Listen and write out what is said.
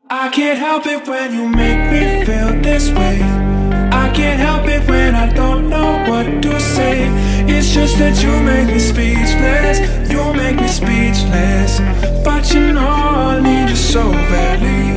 I can't help it when you make me feel this way. I can't help it when I don't know what to say. It's just that you make me speechless. You make me speechless. But you know I need you so badly.